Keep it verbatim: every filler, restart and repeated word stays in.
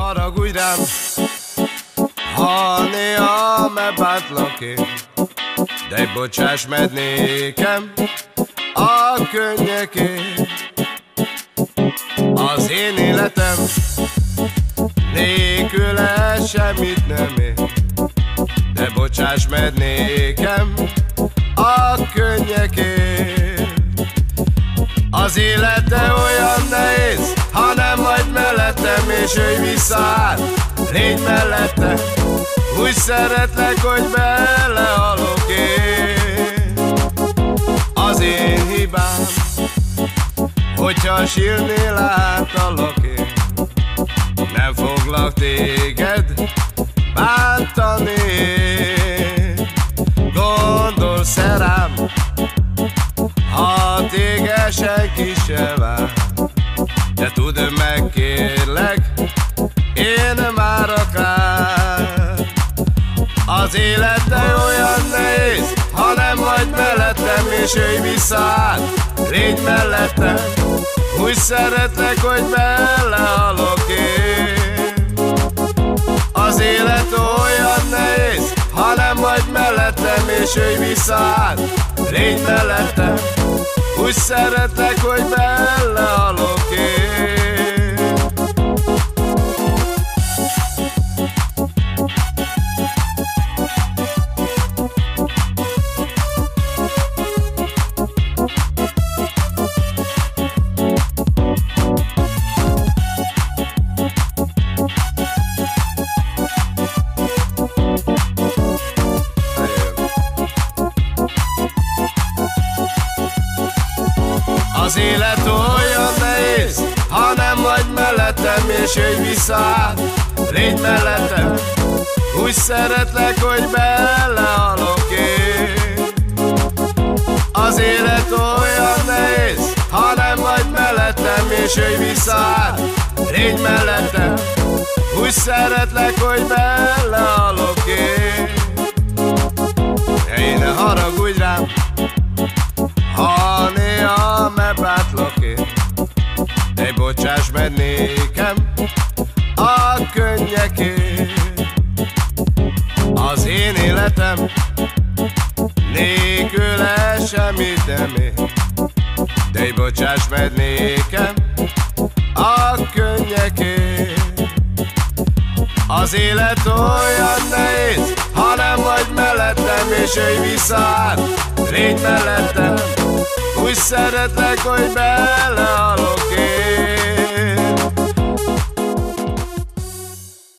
haragudj rám, ha néha megbántlak én, de bocsáss meg nékem a könnyekért. Az én életem nélküle semmit nem ér, de bocsáss meg nékem a könnyekért. Az élete olyan nehéz, ha nem vagy mellettem, és jöjj vissza át, légy mellettem. Úgy szeretlek, hogy belehalok én. Az én hibám, hogyha sírnél általak én, nem foglak téged bántani. Gondolsz-e rám, ha téged senki se vár, de tudd meg kérlek, én várok rád. Az életed olyan nehéz, ha nem vagy mellettem, és jöjj vissza át, légy mellettem. Úgy szeretlek, hogy belehalok én. Az élet olyan nehéz, ha nem vagy mellettem, és jöjj vissza át, légy mellettem. Úgy szeretlek, hogy belehalok én. Az élet olyan nehéz, ha nem vagy mellettem, és jöjj vissza át, légy mellettem. Úgy szeretlek, hogy belehalok én. Az élet olyan nehéz, ha nem vagy mellettem, és jöjj vissza át, légy mellettem. Úgy szeretlek, hogy belehalok én. Hey, ne haragudj rám, ha néha megbántlak én, de bocsáss meg nékem a könnyekért. Az én életem nélküle semmit nem ér, de bocsáss meg nékem a könnyekért. Az élet olyan nehéz, ha nem vagy mellettem, és jöjj vissza át, légy mellettem. Úgy szeretlek, hogy belehalok én.